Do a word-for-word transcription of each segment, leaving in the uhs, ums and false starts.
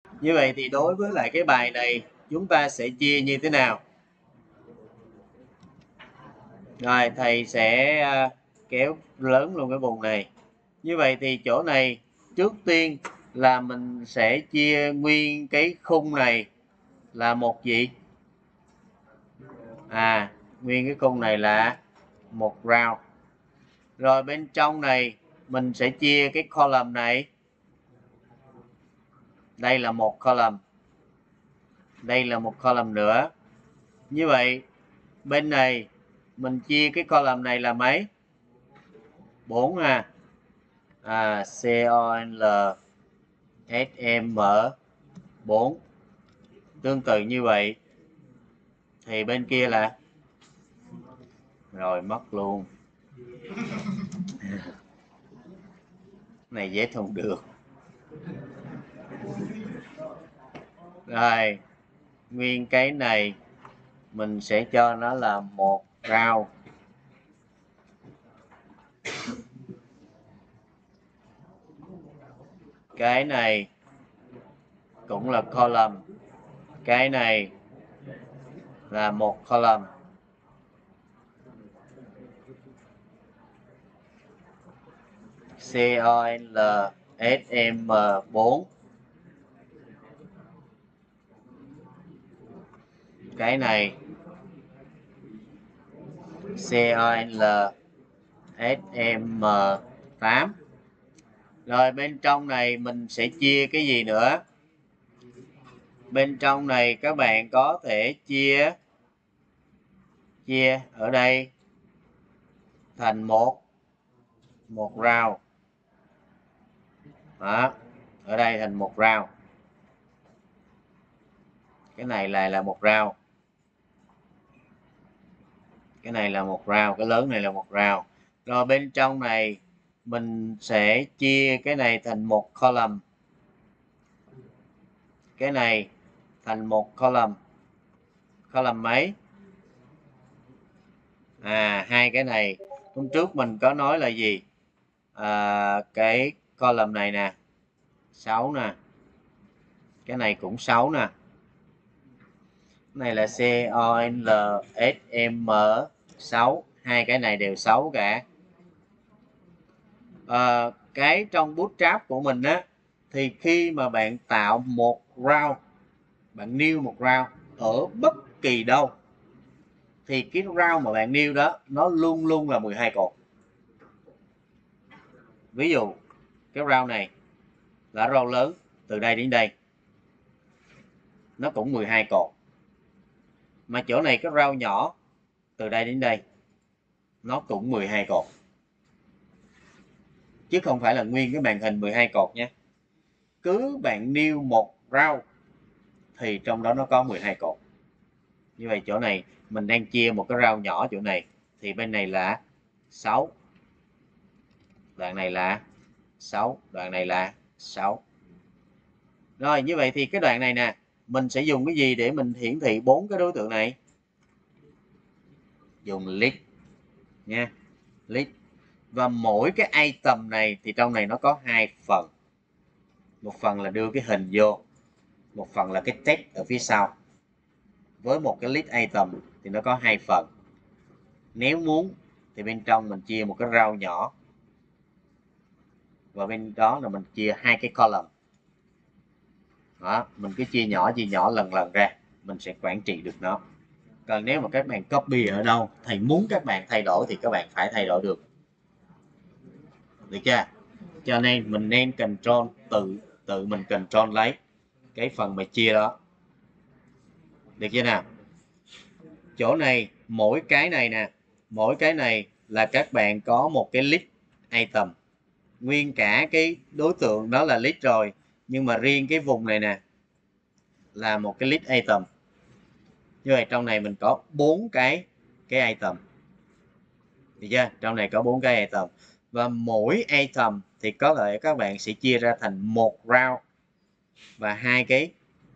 Như vậy thì đối với lại cái bài này chúng ta sẽ chia như thế nào? Rồi thầy sẽ à, kéo lớn luôn cái vùng này. Như vậy thì chỗ này trước tiên là mình sẽ chia nguyên cái khung này là một gì? À, nguyên cái khung này là một round. Rồi bên trong này mình sẽ chia cái column này. Đây là một column. Đây là một column nữa. Như vậy bên này mình chia cái column này là mấy? bốn à. À, con sm bốn. Tương tự như vậy thì bên kia là rồi mất luôn. Này dễ thùng được. Rồi nguyên cái này mình sẽ cho nó là một round. Cái này cũng là column. Cái này là một column. con sm bốn. Cái này con sm tám. Rồi bên trong này mình sẽ chia cái gì nữa? Bên trong này các bạn có thể chia chia ở đây thành một một round. Đó, ở đây thành một round. Cái này lại là một round. Cái này là một round, cái lớn này là một round. Rồi bên trong này mình sẽ chia cái này thành một column. Cái này thành một column. Column mấy? À, hai cái này hôm trước mình có nói là gì? À, cái column này nè sáu nè, cái này cũng sáu nè, cái này là con sm sáu, hai cái này đều sáu cả. À, cái trong bootstrap của mình á thì khi mà bạn tạo một round, bạn new một round ở bất kỳ đâu thì cái round mà bạn new đó nó luôn luôn là mười hai cột. Ví dụ cái round này là round lớn từ đây đến đây, nó cũng mười hai cột. Mà chỗ này cái round nhỏ từ đây đến đây, nó cũng mười hai cột. Chứ không phải là nguyên cái màn hình mười hai cột nha. Cứ bạn new một round thì trong đó nó có mười hai cột. Như vậy chỗ này mình đang chia một cái round nhỏ chỗ này thì bên này là sáu. Đoạn này là sáu, đoạn này là sáu. Rồi như vậy thì cái đoạn này nè, mình sẽ dùng cái gì để mình hiển thị bốn cái đối tượng này? Dùng list nha, list. Và mỗi cái item này thì trong này nó có hai phần. Một phần là đưa cái hình vô, một phần là cái text ở phía sau. Với một cái list item thì nó có hai phần. Nếu muốn thì bên trong mình chia một cái round nhỏ, và bên đó là mình chia hai cái column. Đó, mình cứ chia nhỏ chia nhỏ lần lần ra, mình sẽ quản trị được nó. Còn nếu mà các bạn copy ở đâu, thầy muốn các bạn thay đổi thì các bạn phải thay đổi được. Được chưa? Cho nên mình nên control, tự tự mình control lấy cái phần mà chia đó. Được chưa nào? Chỗ này mỗi cái này nè, mỗi cái này là các bạn có một cái list item. Nguyên cả cái đối tượng đó là list rồi, nhưng mà riêng cái vùng này nè là một cái list item. Như vậy trong này mình có bốn cái cái item. Được chưa? Trong này có bốn cái item. Và mỗi item thì có thể các bạn sẽ chia ra thành một round và hai cái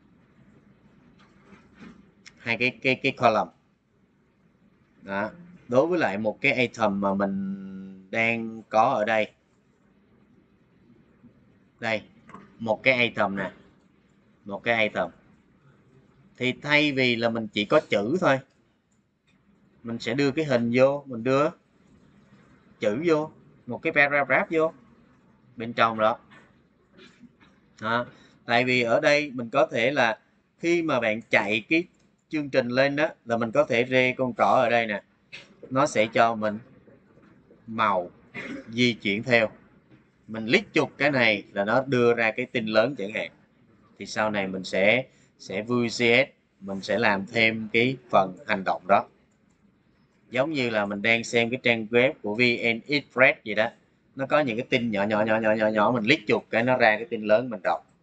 hai cái cái cái column. Đó. Đối với lại một cái item mà mình đang có ở đây. Đây, một cái item nè. một cái item. Thì thay vì là mình chỉ có chữ thôi, mình sẽ đưa cái hình vô, mình đưa chữ vô, một cái paragraph vô bên trong đó. đó. Tại vì ở đây mình có thể là khi mà bạn chạy cái chương trình lên đó là mình có thể rê con trỏ ở đây nè, nó sẽ cho mình màu di chuyển theo. Mình click chuột cái này là nó đưa ra cái tin lớn chẳng hạn. Thì sau này mình sẽ sẽ vui xê ét, mình sẽ làm thêm cái phần hành động đó. Giống như là mình đang xem cái trang web của vê en Express gì đó, nó có những cái tin nhỏ nhỏ nhỏ nhỏ nhỏ nhỏ, mình click chuột cái nó ra cái tin lớn mình đọc.